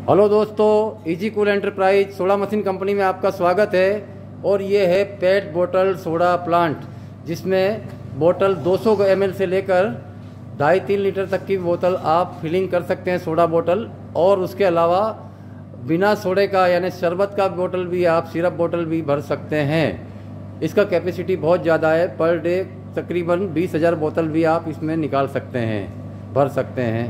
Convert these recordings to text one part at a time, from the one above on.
Hello दोस्तों, Easy Cool Enterprise soda machine company में आपका स्वागत है। और ये है पेट बोतल सोडा प्लांट, जिसमें बोतल 200 ml से लेकर 2.5-3 लीटर तक की बोतल आप फिलिंग कर सकते हैं सोडा बोतल। और उसके अलावा बिना सोडे का यानी शरबत का बोतल भी आप सिरप बोतल भी भर सकते हैं। इसका कैपेसिटी बहुत ज़्यादा है, पर डे तकरीबन 20,000 बोतल भी आप इसमें निकाल सकते हैं, भर सकते हैं।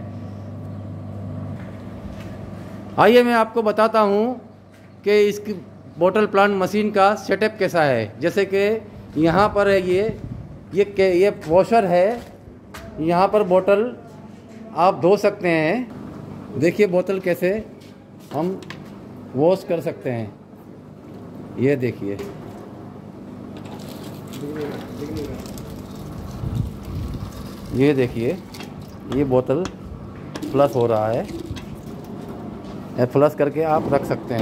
आइए मैं आपको बताता हूँ कि इसकी बोतल प्लांट मशीन का सेटअप कैसा है। जैसे कि यहाँ पर है ये वॉशर है, यहाँ पर बोतल आप धो सकते हैं। देखिए बोतल कैसे हम वॉश कर सकते हैं, ये देखिए। ये देखिए, ये बोतल फ्लश हो रहा है, फ्लश करके आप रख सकते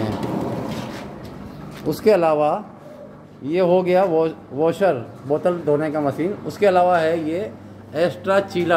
हैं। उसके अलावा ये हो गया वॉशर बोतल धोने का मशीन। उसके अलावा है ये एक्स्ट्रा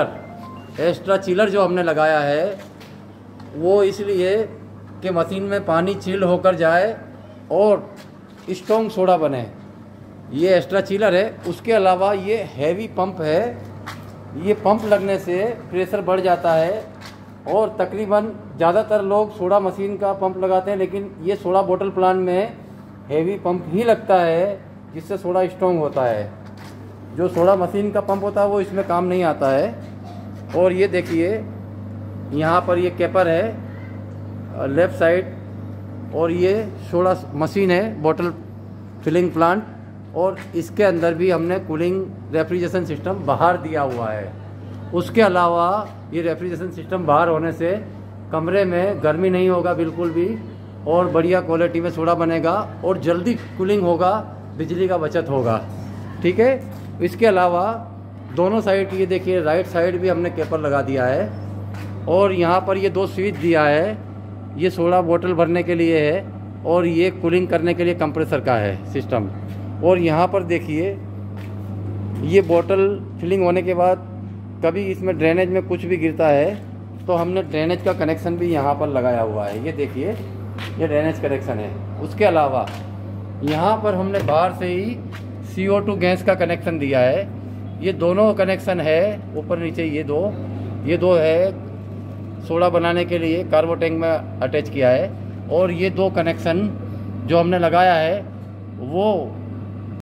चिलर जो हमने लगाया है, वो इसलिए कि मशीन में पानी चिल होकर जाए और स्ट्रॉन्ग सोडा बने। ये एक्स्ट्रा चिलर है। उसके अलावा ये हैवी पंप है, ये पंप लगने से प्रेशर बढ़ जाता है। और तकरीबन ज़्यादातर लोग सोडा मशीन का पंप लगाते हैं, लेकिन ये सोडा बोतल प्लांट में हेवी पंप ही लगता है, जिससे सोडा स्ट्रॉन्ग होता है। जो सोडा मशीन का पंप होता है वो इसमें काम नहीं आता है। और ये देखिए, यहाँ पर ये कैपर है लेफ़्ट साइड, और ये सोडा मशीन है बोतल फिलिंग प्लांट। और इसके अंदर भी हमने कूलिंग रेफ्रिजरेशन सिस्टम बाहर दिया हुआ है। उसके अलावा ये रेफ्रिजरेशन सिस्टम बाहर होने से कमरे में गर्मी नहीं होगा बिल्कुल भी, और बढ़िया क्वालिटी में सोडा बनेगा और जल्दी कूलिंग होगा, बिजली का बचत होगा। ठीक है। इसके अलावा दोनों साइड ये देखिए, राइट साइड भी हमने केपर लगा दिया है। और यहाँ पर ये 2 स्विच दिया है, ये सोडा बोतल भरने के लिए है और ये कूलिंग करने के लिए कंप्रेसर का है सिस्टम। और यहाँ पर देखिए, ये बोतल फिलिंग होने के बाद कभी इसमें ड्रेनेज में कुछ भी गिरता है तो हमने ड्रेनेज का कनेक्शन भी यहाँ पर लगाया हुआ है। ये देखिए, ये ड्रेनेज कनेक्शन है। उसके अलावा यहाँ पर हमने बाहर से ही CO2 गैस का कनेक्शन दिया है। ये दोनों कनेक्शन है, ऊपर नीचे ये दो है सोडा बनाने के लिए कार्बो टैंक में अटैच किया है। और ये 2 कनेक्शन जो हमने लगाया है वो